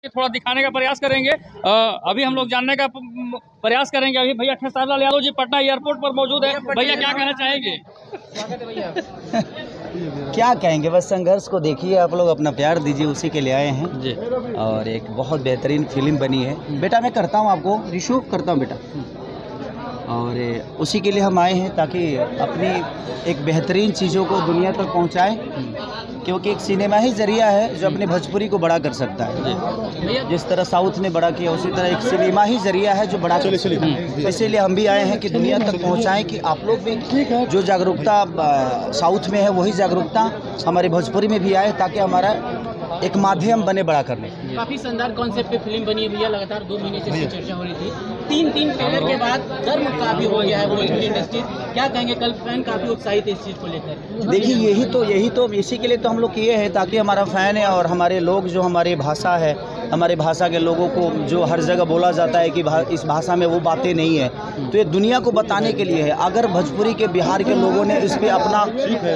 थोड़ा दिखाने का प्रयास करेंगे। अभी हम लोग जानने का प्रयास करेंगे। अभी भैया खेसारी लाल यादव जी पटना एयरपोर्ट पर मौजूद है। भैया क्या कहना चाहेंगे? क्या कहेंगे, बस संघर्ष को देखिए, आप लोग अपना प्यार दीजिए, उसी के लिए आए हैं जी। और एक बहुत बेहतरीन फिल्म बनी है। बेटा मैं करता हूँ आपको रिशू करता हूँ बेटा, और उसी के लिए हम आए हैं ताकि अपनी एक बेहतरीन चीज़ों को दुनिया तक पहुँचाएं, क्योंकि एक सिनेमा ही जरिया है जो अपने भोजपुरी को बड़ा कर सकता है। जिस तरह साउथ ने बड़ा किया, उसी तरह एक सिनेमा ही जरिया है जो बड़ा कर सकता है। इसीलिए हम भी आए हैं कि दुनिया तक पहुंचाएं कि आप लोग भी जो जागरूकता साउथ में है वही जागरूकता हमारे भोजपुरी में भी आए, ताकि हमारा एक माध्यम बने बड़ा करने। काफी शानदार कॉन्सेप्ट पे फिल्म बनी है भैया, लगातार 2 महीने से चर्चा हो रही थी। तीन ट्रेलर के बाद गर्म काफी हो गया है भोजपुरी इंडस्ट्री। क्या कहेंगे, कल फैन काफी उत्साहित है इस चीज को लेकर? देखिए यही तो इसी के लिए तो हम लोग किए हैं, ताकि हमारा फैन है और हमारे लोग जो हमारी भाषा है, हमारे भाषा के लोगों को जो हर जगह बोला जाता है कि इस भाषा में वो बातें नहीं है, तो ये दुनिया को बताने के लिए है। अगर भोजपुरी के बिहार के लोगों ने इस पर अपना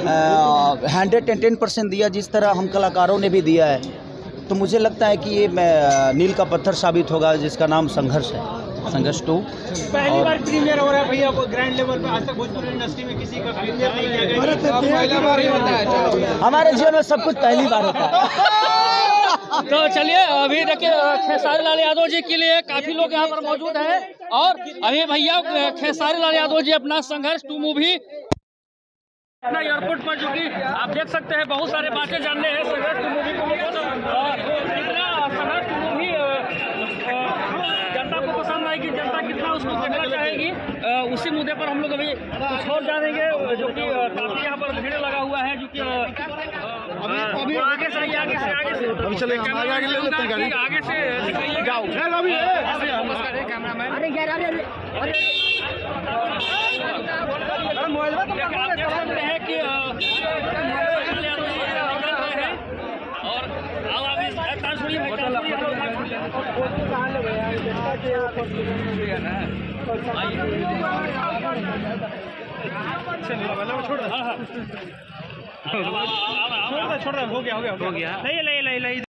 110% दिया, जिस तरह हम कलाकारों ने भी दिया है, तो मुझे लगता है कि ये नील का पत्थर साबित होगा, जिसका नाम संघर्ष है, संघर्ष 2। पहली बार प्रीमियर हो रहा है भैया, ग्रैंड लेवल पे आज तक भोजपुरी इंडस्ट्री में किसी का प्रीमियर नहीं किया गया। हमारे जीवन में सब कुछ पहली बार होता है। तो चलिए, अभी देखिए खेसारी लाल यादव जी के लिए काफी लोग यहाँ पर मौजूद हैं, और अभी भैया खेसारी लाल यादव जी अपना संघर्ष 2 मूवी पटना एयरपोर्ट पर, जो कि आप देख सकते हैं बहुत सारे बातें जानने हैं संघर्ष 2 मूवी को लेकर, और कितना संघर्ष 2 मूवी जनता को पसंद आएगी, जनता कितना उसको देखना चाहेगी, उसी मुद्दे पर हम लोग अभी कुछ और जानेंगे, जो कि काफी यहाँ पर भीड़ लगा हुआ है, जो कि आगे से है कि छोड़ रहा हो गया नहीं।